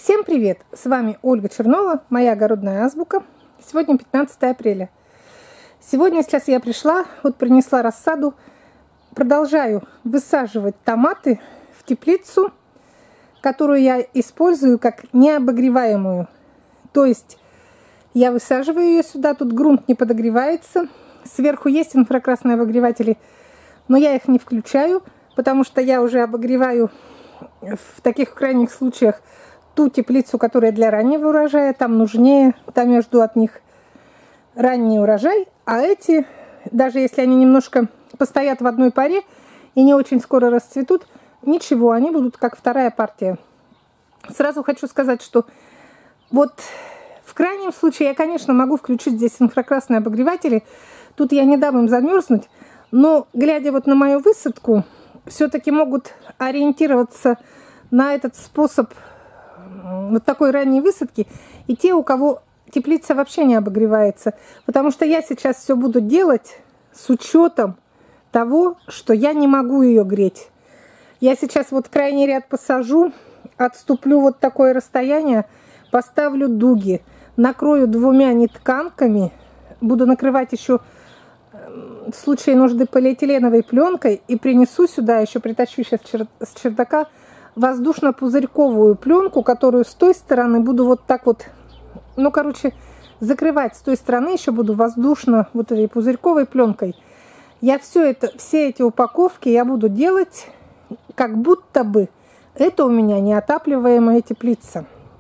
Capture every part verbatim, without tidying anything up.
Всем привет! С вами Ольга Чернова, моя огородная азбука. Сегодня пятнадцатое апреля. Сегодня, сейчас я пришла, вот принесла рассаду. Продолжаю высаживать томаты в теплицу, которую я использую как необогреваемую. То есть я высаживаю ее сюда, тут грунт не подогревается. Сверху есть инфракрасные обогреватели, но я их не включаю, потому что я уже обогреваю в таких крайних случаях ту теплицу, которая для раннего урожая, там нужнее, там я жду от них ранний урожай, а эти, даже если они немножко постоят в одной паре и не очень скоро расцветут, ничего, они будут как вторая партия. Сразу хочу сказать, что вот в крайнем случае я, конечно, могу включить здесь инфракрасные обогреватели, тут я не дам им замерзнуть, но глядя вот на мою высадку, все-таки могут ориентироваться на этот способ вот такой ранней высадки и те, у кого теплица вообще не обогревается. Потому что я сейчас все буду делать с учетом того, что я не могу ее греть. Я сейчас вот крайний ряд посажу, отступлю вот такое расстояние, поставлю дуги, накрою двумя нитканками, буду накрывать еще в случае нужды полиэтиленовой пленкой и принесу сюда, еще притащу сейчас с чердака, воздушно-пузырьковую пленку, которую с той стороны буду вот так вот, ну, короче, закрывать с той стороны, еще буду воздушно вот этой пузырьковой пленкой. Я все это, все эти упаковки я буду делать, как будто бы это у меня неотапливаемая теплица.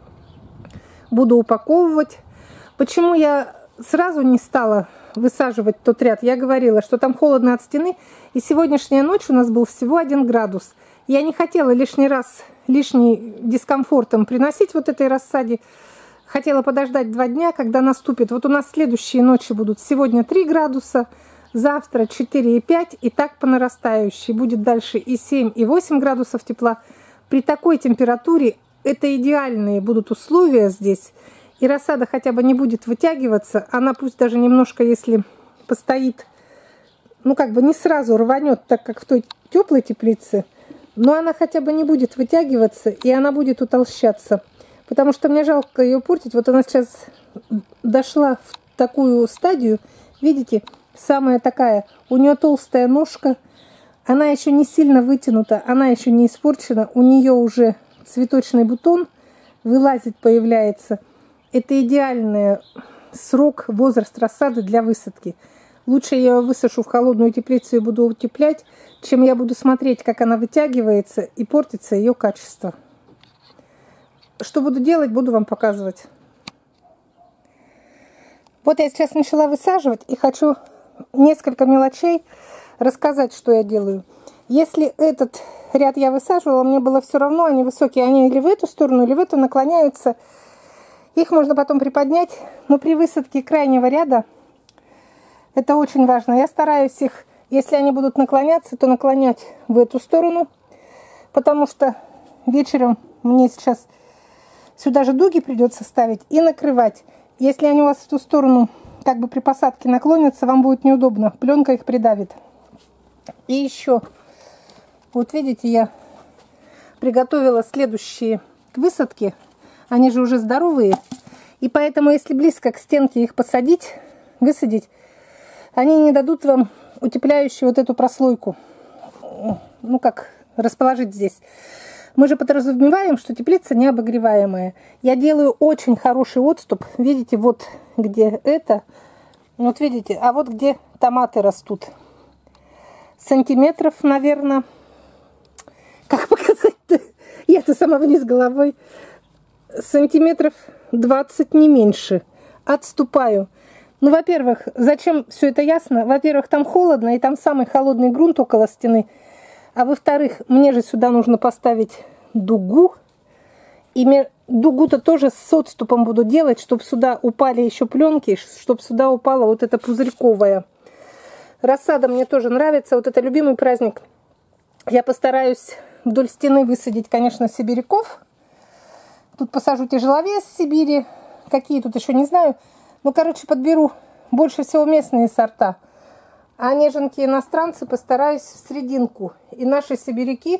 Буду упаковывать. Почему я сразу не стала высаживать тот ряд? Я говорила, что там холодно от стены, и сегодняшняя ночь у нас был всего один градус. Я не хотела лишний раз, лишний дискомфортом приносить вот этой рассаде. Хотела подождать два дня, когда наступит. Вот у нас следующие ночи будут сегодня три градуса, завтра четыре и пять, и так по нарастающей. Будет дальше и семь, и восемь градусов тепла. При такой температуре это идеальные будут условия здесь. И рассада хотя бы не будет вытягиваться. Она пусть даже немножко, если постоит, ну как бы не сразу рванет, так как в той теплой теплице, но она хотя бы не будет вытягиваться, и она будет утолщаться. Потому что мне жалко ее портить. Вот она сейчас дошла в такую стадию. Видите, самая такая. У нее толстая ножка. Она еще не сильно вытянута. Она еще не испорчена. У нее уже цветочный бутон вылазит, появляется. Это идеальный срок, возраст рассады для высадки. Лучше я ее высашу в холодную теплицу и буду утеплять, чем я буду смотреть, как она вытягивается и портится ее качество. Что буду делать, буду вам показывать. Вот я сейчас начала высаживать и хочу несколько мелочей рассказать, что я делаю. Если этот ряд я высаживала, мне было все равно, они высокие, они или в эту сторону, или в эту наклоняются. Их можно потом приподнять, но при высадке крайнего ряда это очень важно. Я стараюсь их, если они будут наклоняться, то наклонять в эту сторону, потому что вечером мне сейчас сюда же дуги придется ставить и накрывать. Если они у вас в ту сторону, как бы при посадке наклонятся, вам будет неудобно. Пленка их придавит. И еще, вот видите, я приготовила следующие к высадке. Они же уже здоровые. И поэтому, если близко к стенке их посадить, высадить, они не дадут вам утепляющую вот эту прослойку. Ну, как расположить здесь. Мы же подразумеваем, что теплица необогреваемая. Я делаю очень хороший отступ. Видите, вот где это. Вот видите, а вот где томаты растут. Сантиметров, наверное. Как показать-то? Я-то сама вниз головой. Сантиметров двадцать, не меньше. Отступаю. Ну, во-первых, зачем все это ясно? Во-первых, там холодно, и там самый холодный грунт около стены. А во-вторых, мне же сюда нужно поставить дугу. И дугу-то тоже с отступом буду делать, чтобы сюда упали еще пленки, чтобы сюда упала вот эта пузырьковая. Рассада мне тоже нравится. Вот это любимый праздник. Я постараюсь вдоль стены высадить, конечно, сибиряков. Тут посажу тяжеловес Сибири. Какие тут еще не знаю. Ну, короче, подберу больше всего местные сорта. А неженки иностранцы постараюсь в серединку. И наши сибиряки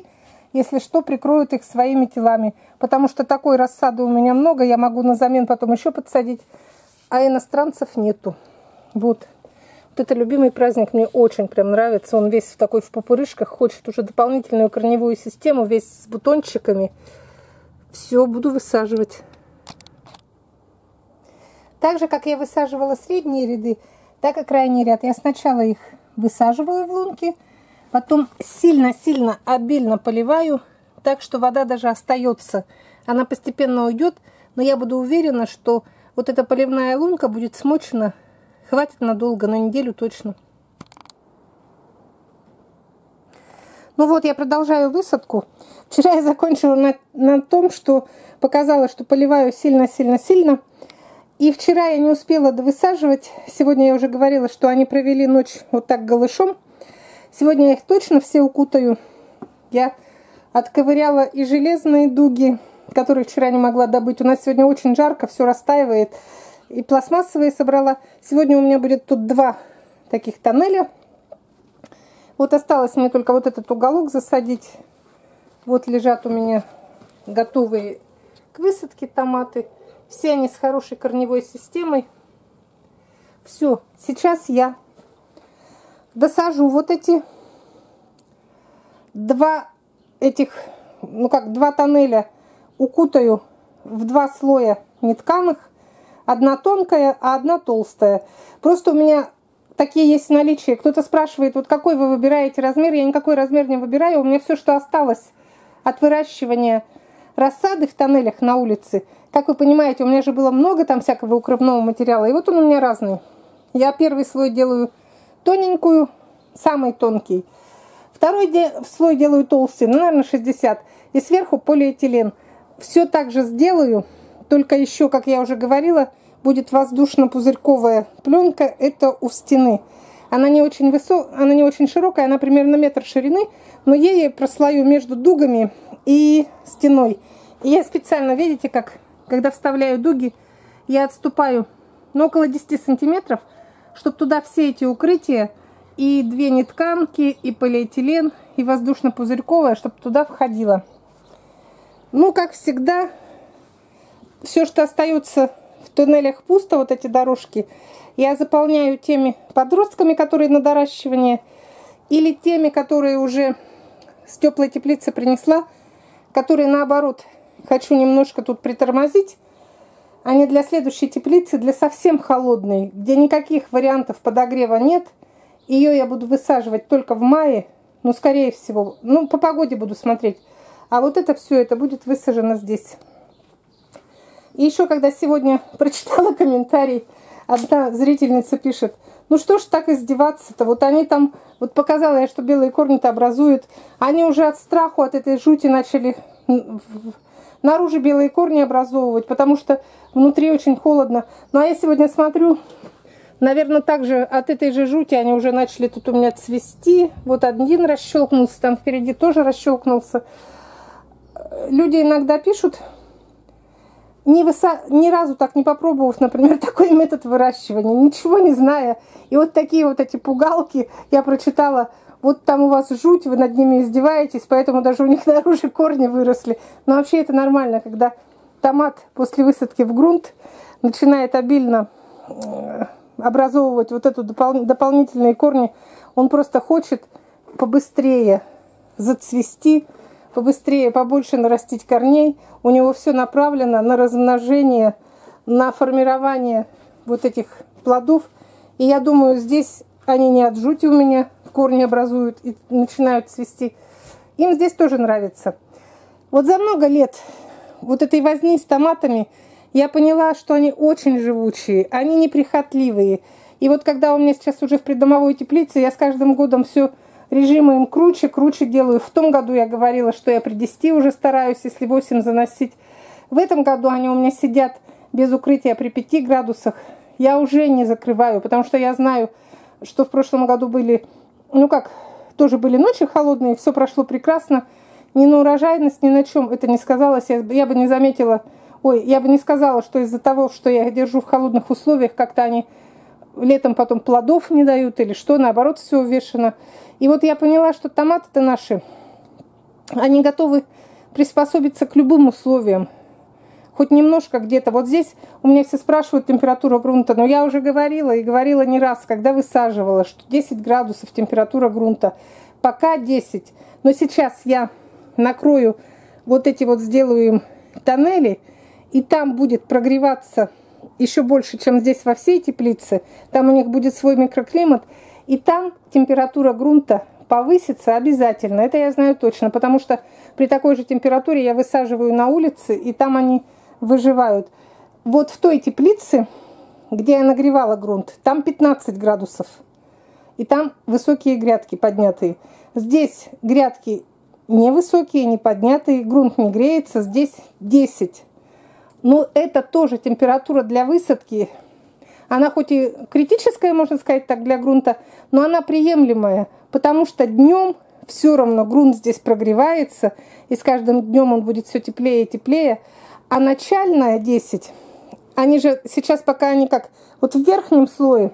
если что, прикроют их своими телами. Потому что такой рассады у меня много, я могу на замен потом еще подсадить, а иностранцев нету. Вот. Вот это любимый праздник, мне очень прям нравится. Он весь в такой в пупырышках, хочет уже дополнительную корневую систему, весь с бутончиками. Все, буду высаживать. Так же, как я высаживала средние ряды, так и крайний ряд. Я сначала их высаживаю в лунки, потом сильно-сильно обильно поливаю, так что вода даже остается. Она постепенно уйдет, но я буду уверена, что вот эта поливная лунка будет смочена, хватит надолго, на неделю точно. Ну вот, я продолжаю высадку. Вчера я закончила на, на том, что показала, что поливаю сильно-сильно-сильно. И вчера я не успела довысаживать. Сегодня я уже говорила, что они провели ночь вот так голышом. Сегодня я их точно все укутаю. Я отковыряла и железные дуги, которые вчера не могла добыть. У нас сегодня очень жарко, все растаивает. И пластмассовые собрала. Сегодня у меня будет тут два таких тоннеля. Вот осталось мне только вот этот уголок засадить. Вот лежат у меня готовые к высадке томаты. Все они с хорошей корневой системой. Все, сейчас я досажу вот эти два этих, ну как, два тоннеля, укутаю в два слоя нетканых. Одна тонкая, а одна толстая. Просто у меня такие есть в наличии. Кто-то спрашивает, вот какой вы выбираете размер. Я никакой размер не выбираю. У меня все, что осталось от выращивания рассады в тоннелях на улице. Как вы понимаете, у меня же было много там всякого укрывного материала. И вот он у меня разный. Я первый слой делаю тоненькую, самый тонкий. Второй де слой делаю толстый, ну, наверное, шестьдесят. И сверху полиэтилен. Все так же сделаю. Только еще, как я уже говорила, будет воздушно-пузырьковая пленка. Это у стены. Она не очень высокая, она не очень широкая, она примерно метр ширины. Но я ей прослою между дугами и стеной. И я специально, видите, как, когда вставляю дуги, я отступаю, ну, около десяти сантиметров, чтобы туда все эти укрытия, и две нетканки, и полиэтилен, и воздушно-пузырьковая, чтобы туда входило. Ну, как всегда, все, что остается в туннелях пусто, вот эти дорожки, я заполняю теми подростками, которые на доращивание, или теми, которые уже с теплой теплицы принесла, которые, наоборот, хочу немножко тут притормозить. Они для следующей теплицы, для совсем холодной, где никаких вариантов подогрева нет. Ее я буду высаживать только в мае, ну, скорее всего. Ну, по погоде буду смотреть. А вот это все, это будет высажено здесь. И еще, когда сегодня прочитала комментарий, одна зрительница пишет: ну что ж так издеваться-то? Вот они там, вот показала я, что белые корни-то образуют. Они уже от страху, от этой жути начали наружу белые корни образовывать, потому что внутри очень холодно. Ну а я сегодня смотрю, наверное, также от этой же жути они уже начали тут у меня цвести. Вот один расщелкнулся, там впереди тоже расщелкнулся. Люди иногда пишут, ни, высо... ни разу так не попробовав, например, такой метод выращивания, ничего не зная. И вот такие вот эти пугалки я прочитала. Вот там у вас жуть, вы над ними издеваетесь, поэтому даже у них наружу корни выросли. Но вообще это нормально, когда томат после высадки в грунт начинает обильно образовывать вот эту допол... дополнительные корни. Он просто хочет побыстрее зацвести, побыстрее, побольше нарастить корней. У него все направлено на размножение, на формирование вот этих плодов. И я думаю, здесь они не от жути у меня корни образуют и начинают цвести. Им здесь тоже нравится. Вот за много лет вот этой возни с томатами я поняла, что они очень живучие, они неприхотливые. И вот когда у меня сейчас уже в придомовой теплице, я с каждым годом все режимы им круче, круче делаю. В том году я говорила, что я при десяти уже стараюсь, если восемь заносить. В этом году они у меня сидят без укрытия при пяти градусах. Я уже не закрываю, потому что я знаю, что в прошлом году были, ну как, тоже были ночи холодные, все прошло прекрасно. Ни на урожайность, ни на чем это не сказалось. Я, я бы не заметила, ой, я бы не сказала, что из-за того, что я их держу в холодных условиях, как-то они летом потом плодов не дают или что, наоборот, все увешано. И вот я поняла, что томаты-то наши, они готовы приспособиться к любым условиям. Хоть немножко где-то. Вот здесь у меня все спрашивают температуру грунта, но я уже говорила и говорила не раз, когда высаживала, что десять градусов температура грунта. Пока десять. Но сейчас я накрою вот эти вот, сделаю им тоннели, и там будет прогреваться еще больше, чем здесь во всей теплице. Там у них будет свой микроклимат, и там температура грунта повысится обязательно. Это я знаю точно, потому что при такой же температуре я высаживаю на улице, и там они выживают. Вот в той теплице, где я нагревала грунт, там пятнадцать градусов. И там высокие грядки поднятые. Здесь грядки невысокие, не поднятые, грунт не греется, здесь десять. Но это тоже температура для высадки. Она хоть и критическая, можно сказать так, для грунта, но она приемлемая, потому что днем все равно грунт здесь прогревается, и с каждым днем он будет все теплее и теплее. А начальная десять, они же сейчас пока они как, вот в верхнем слое,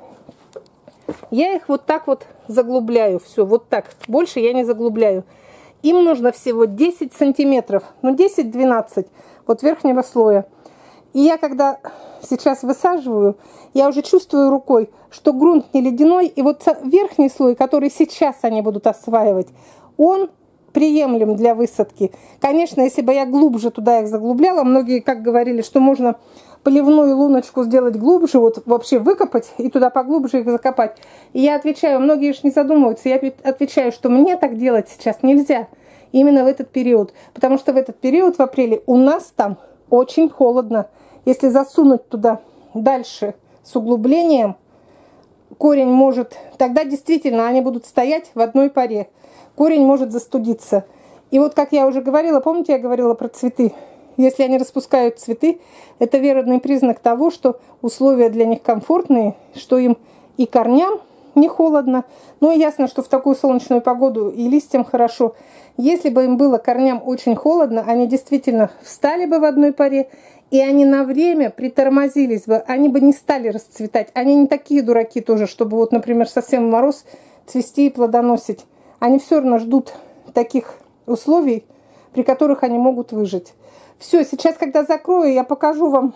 я их вот так вот заглубляю, все, вот так, больше я не заглубляю. Им нужно всего десять сантиметров, ну десять-двенадцать, вот верхнего слоя. И я когда сейчас высаживаю, я уже чувствую рукой, что грунт не ледяной, и вот верхний слой, который сейчас они будут осваивать, он приемлем для высадки. Конечно, если бы я глубже туда их заглубляла, многие как говорили, что можно поливную луночку сделать глубже, вот вообще выкопать и туда поглубже их закопать. И я отвечаю, многие же не задумываются, я отвечаю, что мне так делать сейчас нельзя, именно в этот период. Потому что в этот период, в апреле, у нас там очень холодно. Если засунуть туда дальше с углублением, корень может, тогда действительно они будут стоять в одной паре. Корень может застудиться. И вот, как я уже говорила, помните, я говорила про цветы? Если они распускают цветы, это верный признак того, что условия для них комфортные, что им и корням не холодно. Ну и ясно, что в такую солнечную погоду и листьям хорошо. Если бы им было корням очень холодно, они действительно встали бы в одной паре, и они на время притормозились бы, они бы не стали расцветать. Они не такие дураки тоже, чтобы вот, например, совсем в мороз цвести и плодоносить. Они все равно ждут таких условий, при которых они могут выжить. Все, сейчас, когда закрою, я покажу вам,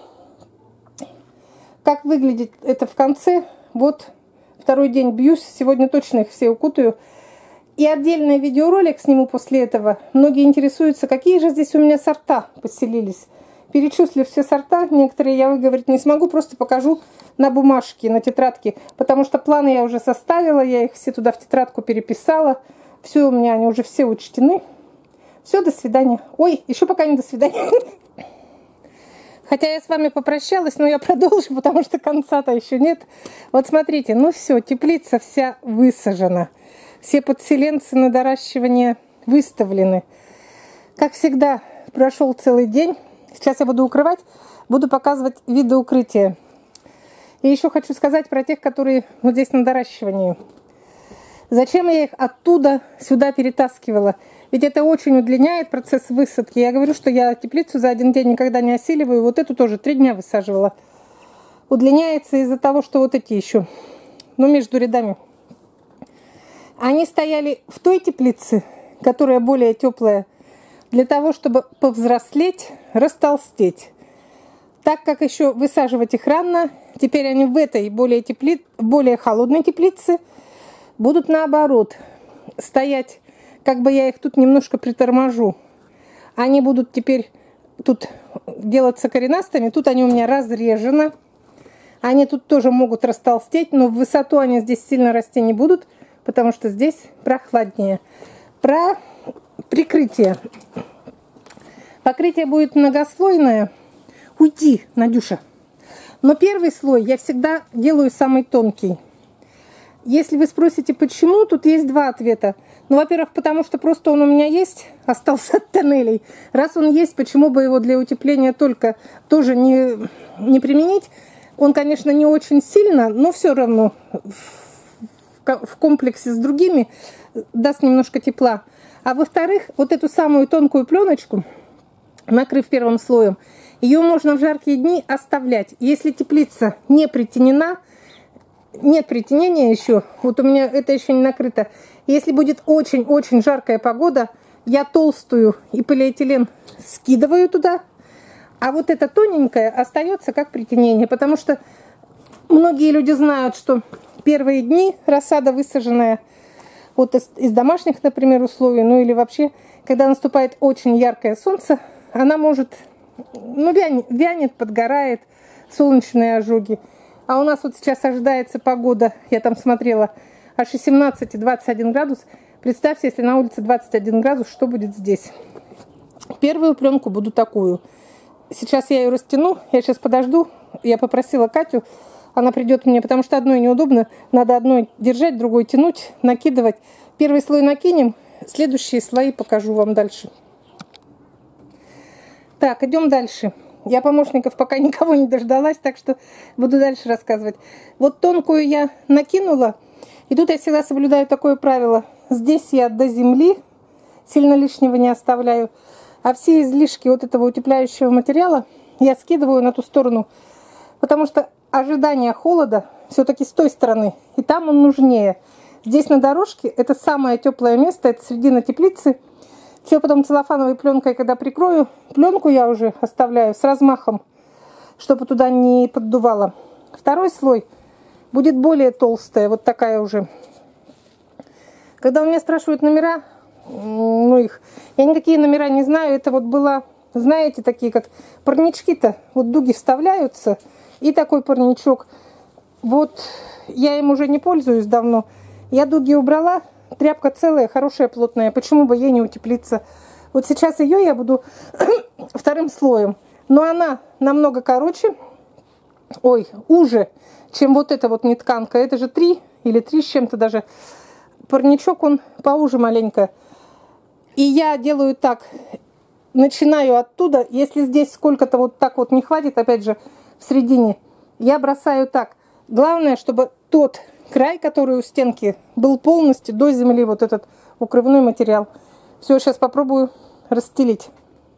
как выглядит это в конце. Вот второй день бьюсь, сегодня точно их все укутаю. И отдельный видеоролик сниму после этого. Многие интересуются, какие же здесь у меня сорта поселились. Перечислив все сорта, некоторые я выговорить не смогу, просто покажу на бумажке, на тетрадке. Потому что планы я уже составила, я их все туда в тетрадку переписала. Все у меня, они уже все учтены. Все, до свидания. Ой, еще пока не до свидания. Хотя я с вами попрощалась, но я продолжу, потому что конца-то еще нет. Вот смотрите, ну все, теплица вся высажена. Все подселенцы на доращивание выставлены. Как всегда, прошел целый день. Сейчас я буду укрывать, буду показывать виды укрытия. И еще хочу сказать про тех, которые вот здесь на доращивании. Зачем я их оттуда сюда перетаскивала? Ведь это очень удлиняет процесс высадки. Я говорю, что я теплицу за один день никогда не осиливаю. Вот эту тоже три дня высаживала. Удлиняется из-за того, что вот эти еще, ну, между рядами. Они стояли в той теплице, которая более теплая, для того, чтобы повзрослеть, растолстеть. Так как еще высаживать их рано, теперь они в этой более, тепли... более холодной теплице будут наоборот стоять, как бы я их тут немножко приторможу. Они будут теперь тут делаться коренастыми, тут они у меня разрежены. Они тут тоже могут растолстеть, но в высоту они здесь сильно расти не будут, потому что здесь прохладнее. Про прикрытие. Покрытие будет многослойное. Уйди, Надюша. Но первый слой я всегда делаю самый тонкий. Если вы спросите, почему, тут есть два ответа. Ну, во-первых, потому что просто он у меня есть, остался от тоннелей. Раз он есть, почему бы его для утепления только тоже не, не применить? Он, конечно, не очень сильно, но все равно в, в комплексе с другими даст немножко тепла. А во-вторых, вот эту самую тонкую пленочку, накрыв первым слоем, ее можно в жаркие дни оставлять. Если теплица не притенена, нет притенения еще, вот у меня это еще не накрыто. Если будет очень-очень жаркая погода, я толстую и полиэтилен скидываю туда, а вот это тоненькое остается как притенение, потому что многие люди знают, что первые дни рассада высаженная вот из, из домашних, например, условий, ну или вообще, когда наступает очень яркое солнце, она может, ну, вянет, вянет, подгорает, солнечные ожоги. А у нас вот сейчас ожидается погода, я там смотрела, аж семнадцать и двадцать один градус. Представьте, если на улице двадцать один градус, что будет здесь. Первую пленку буду такую. Сейчас я ее растяну, я сейчас подожду. Я попросила Катю, она придет мне, потому что одной неудобно. Надо одной держать, другой тянуть, накидывать. Первый слой накинем, следующие слои покажу вам дальше. Так, идем дальше. Я помощников пока никого не дождалась, так что буду дальше рассказывать. Вот тонкую я накинула. И тут я всегда соблюдаю такое правило. Здесь я до земли сильно лишнего не оставляю. А все излишки вот этого утепляющего материала я скидываю на ту сторону. Потому что ожидание холода все-таки с той стороны. И там он нужнее. Здесь на дорожке это самое теплое место. Это середина теплицы. Все потом целлофановой пленкой, когда прикрою. Пленку я уже оставляю с размахом, чтобы туда не поддувало. Второй слой будет более толстая. Вот такая уже. Когда у меня спрашивают номера, ну их, я никакие номера не знаю. Это вот было, знаете, такие как парнички-то. Вот дуги вставляются. И такой парничок. Вот я им уже не пользуюсь давно. Я дуги убрала. Тряпка целая, хорошая, плотная. Почему бы ей не утеплиться? Вот сейчас ее я буду вторым слоем. Но она намного короче. Ой, уже, чем вот эта вот нетканка. Это же три или три с чем-то даже. Парничок он поуже маленько. И я делаю так. Начинаю оттуда. Если здесь сколько-то вот так вот не хватит, опять же, в середине, я бросаю так. Главное, чтобы тот край, который у стенки, был полностью до земли, вот этот укрывной материал. Все, сейчас попробую расстелить.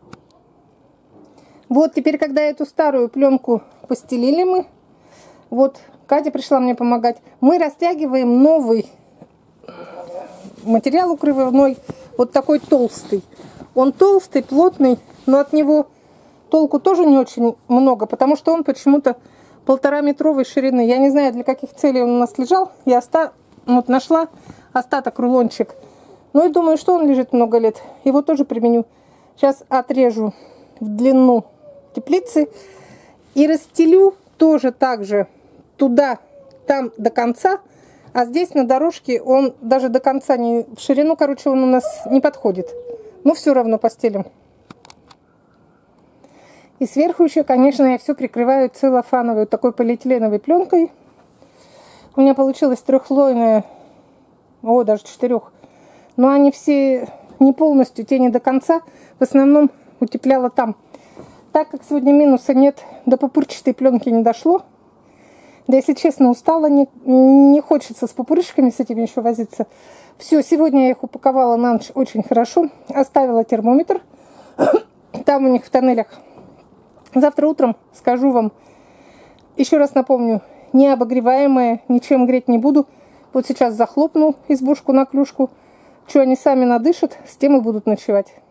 Вот теперь, когда эту старую пленку постелили мы, вот Катя пришла мне помогать, мы растягиваем новый материал укрывной, вот такой толстый. Он толстый, плотный, но от него толку тоже не очень много, потому что он почему-то полтора-метровой ширины. Я не знаю, для каких целей он у нас лежал. Я оста... вот нашла остаток, рулончик. Ну и думаю, что он лежит много лет. Его тоже применю. Сейчас отрежу в длину теплицы и расстелю тоже так же туда, там до конца. А здесь на дорожке он даже до конца не в ширину, короче, он у нас не подходит. Но все равно постелим. И сверху еще, конечно, я все прикрываю целлофановой, вот такой полиэтиленовой пленкой. У меня получилось трехслойная, о, даже четырех. Но они все не полностью, те не до конца. В основном утепляла там. Так как сегодня минуса нет, до пупырчатой пленки не дошло. Да, если честно, устала, не, не хочется с пупырышками, с этими еще возиться. Все, сегодня я их упаковала на ночь очень хорошо. Оставила термометр. Там у них в тоннелях. Завтра утром скажу вам, еще раз напомню, не обогреваемое, ничем греть не буду. Вот сейчас захлопну избушку на клюшку. Что они сами надышат, с тем и будут ночевать.